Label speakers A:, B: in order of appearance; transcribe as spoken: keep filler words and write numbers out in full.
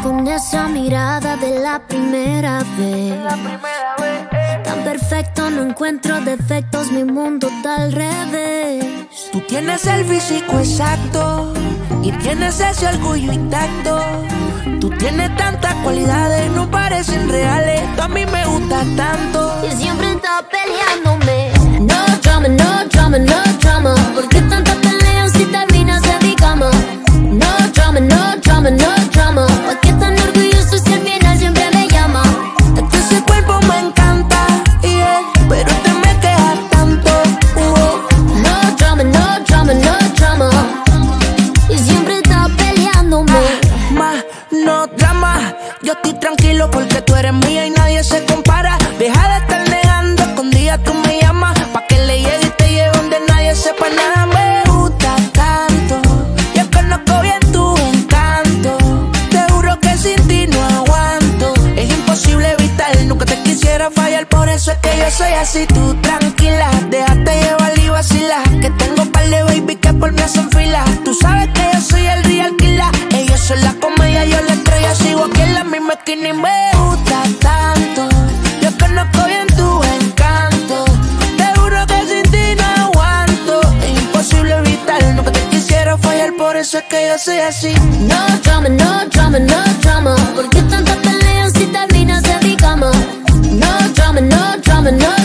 A: con esa mirada de la primera vez.
B: La primera vez, eh.
A: Tan perfecto, no encuentro defectos, mi mundo está al revés.
B: Tú tienes el físico exacto y tienes ese orgullo intacto. Tú tienes tantas cualidades, no parecen reales. Tú a mí me gustas tanto
A: Y siempre está peleándome. No drama, no drama, no drama. ¿Por qué tanta pelea si terminas en mi cama? No drama, no drama, no drama. ¿Por qué tan orgulloso si al final siempre me llama?
B: es que ese cuerpo me encanta, yeah, pero te me quejas tanto, uh.
A: No drama, no drama, no drama. Y siempre está peleándome.
B: Más, no drama. Yo estoy tranquilo porque tú eres mía y nadie se compara. Deja de estar negando, escondida tú me llamas, pa' que le llegue y te lleve donde nadie sepa nada. Me gusta tanto, yo conozco bien tu encanto. Te juro que sin ti no aguanto. Es imposible evitar, nunca te quisiera fallar. Por eso es que yo soy así, tú tranquila. Déjate llevar y vacila, que tengo par de baby que por mí hacen fila. Tú sabes que yo soy el real killer. Ellos son la comedia, yo la estrella. Sigo aquí en la misma esquina y me gusta tanto. Yo conozco bien tu encanto. Te juro que sin ti no aguanto. Es imposible evitar, nunca te quisiera fallar. Por eso es que yo soy así.
A: No drama, no drama, no drama. ¿Por qué tanta pelea si terminas en mi cama? No drama, no drama, no